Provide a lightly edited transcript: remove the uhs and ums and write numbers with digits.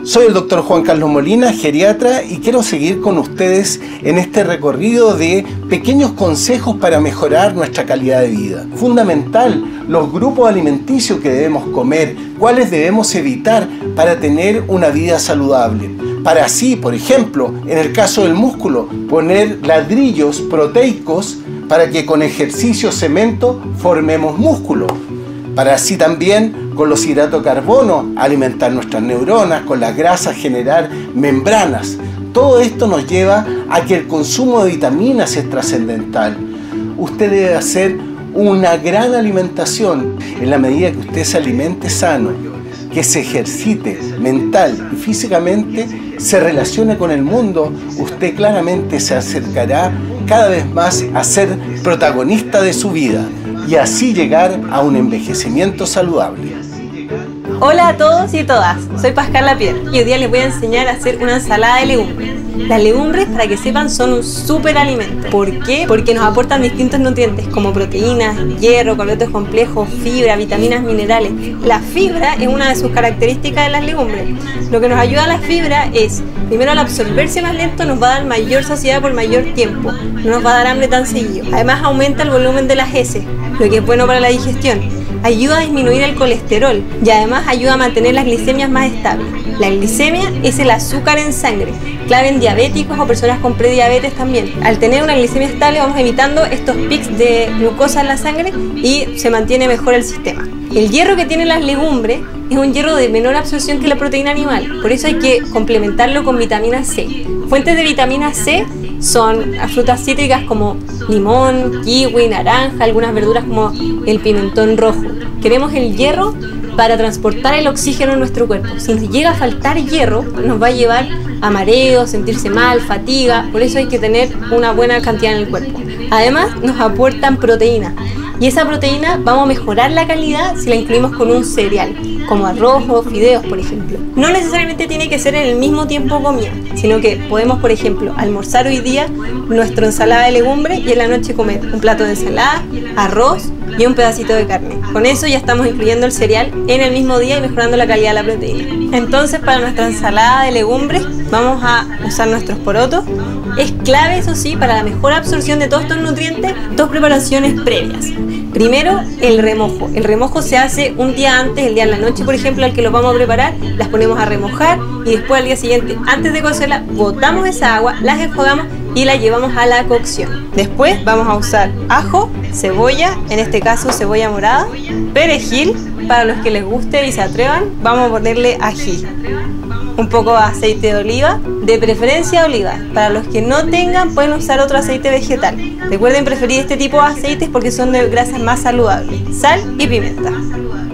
Soy el doctor Juan Carlos Molina, geriatra, y quiero seguir con ustedes en este recorrido de pequeños consejos para mejorar nuestra calidad de vida. Fundamental, los grupos alimenticios que debemos comer, cuáles debemos evitar para tener una vida saludable. Para así, por ejemplo, en el caso del músculo, poner ladrillos proteicos para que con ejercicio cemento formemos músculo. Para así también con los hidratos de carbono alimentar nuestras neuronas, con las grasas generar membranas. Todo esto nos lleva a que el consumo de vitaminas es trascendental. Usted debe hacer una gran alimentación en la medida que usted se alimente sano, que se ejercite mental y físicamente, se relacione con el mundo. Usted claramente se acercará cada vez más a ser protagonista de su vida y así llegar a un envejecimiento saludable. Hola a todos y todas, soy Pascal Lapierre y hoy día les voy a enseñar a hacer una ensalada de legumbres. Las legumbres, para que sepan, son un súper alimento. ¿Por qué? Porque nos aportan distintos nutrientes como proteínas, hierro, carbohidratos complejos, fibra, vitaminas, minerales. La fibra es una de sus características de las legumbres. Lo que nos ayuda a la fibra es, primero, al absorberse más lento nos va a dar mayor saciedad por mayor tiempo, no nos va a dar hambre tan seguido. Además aumenta el volumen de las heces, lo que es bueno para la digestión. Ayuda a disminuir el colesterol y además ayuda a mantener las glicemias más estables. La glicemia es el azúcar en sangre, clave en diabéticos o personas con prediabetes también. Al tener una glicemia estable vamos evitando estos pics de glucosa en la sangre y se mantiene mejor el sistema. El hierro que tienen las legumbres es un hierro de menor absorción que la proteína animal, por eso hay que complementarlo con vitamina C. Fuentes de vitamina C son frutas cítricas como limón, kiwi, naranja, algunas verduras como el pimentón rojo. Queremos el hierro para transportar el oxígeno en nuestro cuerpo. Si nos llega a faltar hierro, nos va a llevar a mareo, sentirse mal, fatiga, por eso hay que tener una buena cantidad en el cuerpo. Además, nos aportan proteína. Y esa proteína vamos a mejorar la calidad si la incluimos con un cereal, como arroz o fideos, por ejemplo. No necesariamente tiene que ser en el mismo tiempo comida, sino que podemos, por ejemplo, almorzar hoy día nuestra ensalada de legumbres y en la noche comer un plato de ensalada, arroz y un pedacito de carne. Con eso ya estamos incluyendo el cereal en el mismo día y mejorando la calidad de la proteína. Entonces, para nuestra ensalada de legumbres vamos a usar nuestros porotos. Es clave, eso sí, para la mejor absorción de todos estos nutrientes, dos preparaciones previas. Primero, el remojo. El remojo se hace un día antes, el día en la noche, por ejemplo, al que lo vamos a preparar, las ponemos a remojar y después al día siguiente, antes de cocerla, botamos esa agua, las enjuagamos y la llevamos a la cocción. Después vamos a usar ajo, cebolla, en este caso cebolla morada, perejil, para los que les guste y se atrevan, vamos a ponerle ají. Un poco de aceite de oliva, de preferencia oliva. Para los que no tengan pueden usar otro aceite vegetal. Recuerden preferir este tipo de aceites porque son de grasas más saludables. Sal y pimienta.